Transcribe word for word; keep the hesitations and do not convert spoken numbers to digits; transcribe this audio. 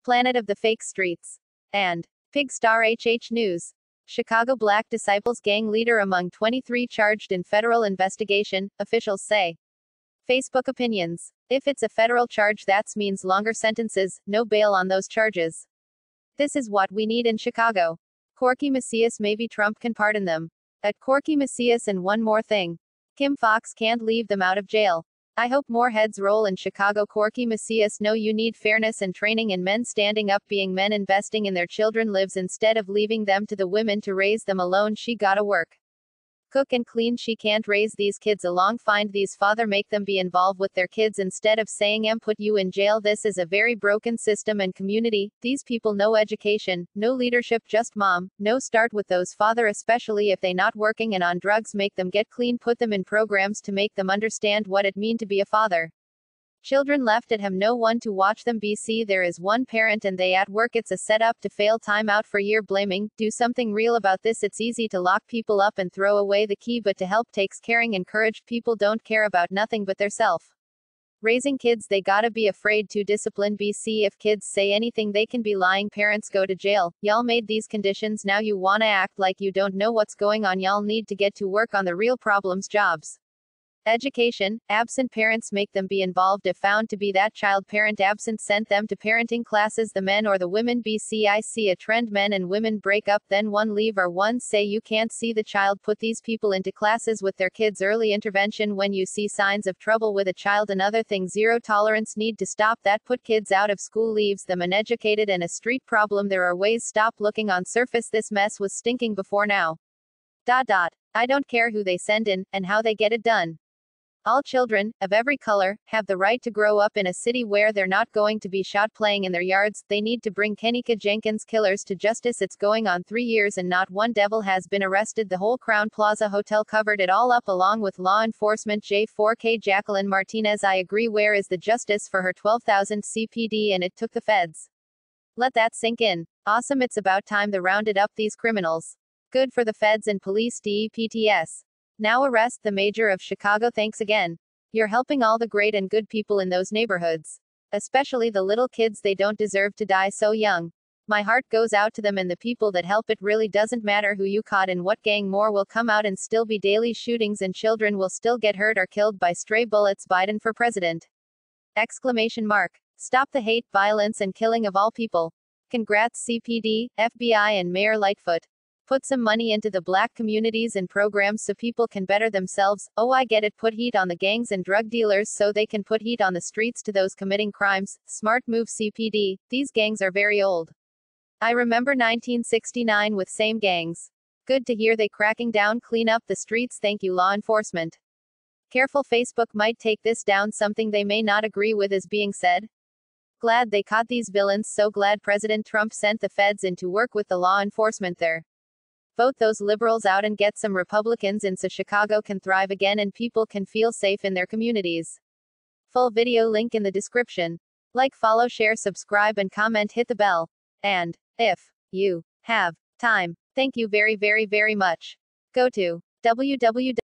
Planet of the Fake Streets, and Pig Star H H News. Chicago Black Disciples gang leader among twenty-three charged in federal investigation, officials say. Facebook opinions. If it's a federal charge, that means longer sentences, no bail on those charges. This is what we need in Chicago. Corky Macias, maybe Trump can pardon them. At Corky Macias, and one more thing. Kim Foxx can't leave them out of jail. I hope more heads roll in Chicago. Corky Macias, no, you need fairness and training in men standing up, being men, investing in their children lives instead of leaving them to the women to raise them alone. She gotta work, cook and clean. She can't raise these kids along. Find these father, make them be involved with their kids instead of saying em put you in jail. This is a very broken system and community. These people no education, no leadership, just mom. No, start with those father, especially if they not working and on drugs. Make them get clean, put them in programs to make them understand what it mean to be a father. Children left at home, no one to watch them. B C there is one parent and they at work. It's a setup to fail. Time out for year blaming. Do something real about this. It's easy to lock people up and throw away the key, but to help takes caring. Encouraged people don't care about nothing but their self. Raising kids, they gotta be afraid to discipline. B C if kids say anything they can be lying. Parents go to jail. Y'all made these conditions, now you wanna act like you don't know what's going on. Y'all need to get to work on the real problems. Jobs, education. Absent parents, make them be involved. If found to be that child parent absent, send them to parenting classes. The men or the women. B C I see a trend, men and women break up, then one leave or one say you can't see the child. Put these people into classes with their kids. Early intervention when you see signs of trouble with a child. Another thing, zero tolerance. Need to stop that. Put kids out of school, leaves them uneducated and a street problem. There are ways. Stop looking on surface. This mess was stinking before now. Dot dot. I don't care who they send in, and how they get it done. All children, of every color, have the right to grow up in a city where they're not going to be shot playing in their yards. They need to bring Kenneka Jenkins killers to justice. It's going on three years and not one devil has been arrested. The whole Crown Plaza Hotel covered it all up along with law enforcement. J four K Jacqueline Martinez, I agree. Where is the justice for her? twelve thousand C P D and it took the feds. Let that sink in. Awesome, it's about time they rounded up these criminals. Good for the feds and police. D E P T S. Now arrest the mayor of Chicago. Thanks again. You're helping all the great and good people in those neighborhoods. Especially the little kids, they don't deserve to die so young. My heart goes out to them and the people that help. It really doesn't matter who you caught in what gang. More will come out and still be daily shootings and children will still get hurt or killed by stray bullets. Biden for president. Exclamation mark. Stop the hate, violence and killing of all people. Congrats C P D, F B I and Mayor Lightfoot. Put some money into the black communities and programs so people can better themselves. Oh, I get it. Put heat on the gangs and drug dealers so they can put heat on the streets to those committing crimes. Smart move C P D. These gangs are very old. I remember nineteen sixty-nine with same gangs. Good to hear they cracking down, clean up the streets. Thank you law enforcement. Careful, Facebook might take this down. Something they may not agree with is being said. Glad they caught these villains. So glad President Trump sent the feds in to work with the law enforcement there. Vote those liberals out and get some Republicans in so Chicago can thrive again and people can feel safe in their communities. Full video link in the description. Like, follow, share, subscribe and comment, hit the bell. And, if you have time, thank you very very very much. Go to w w w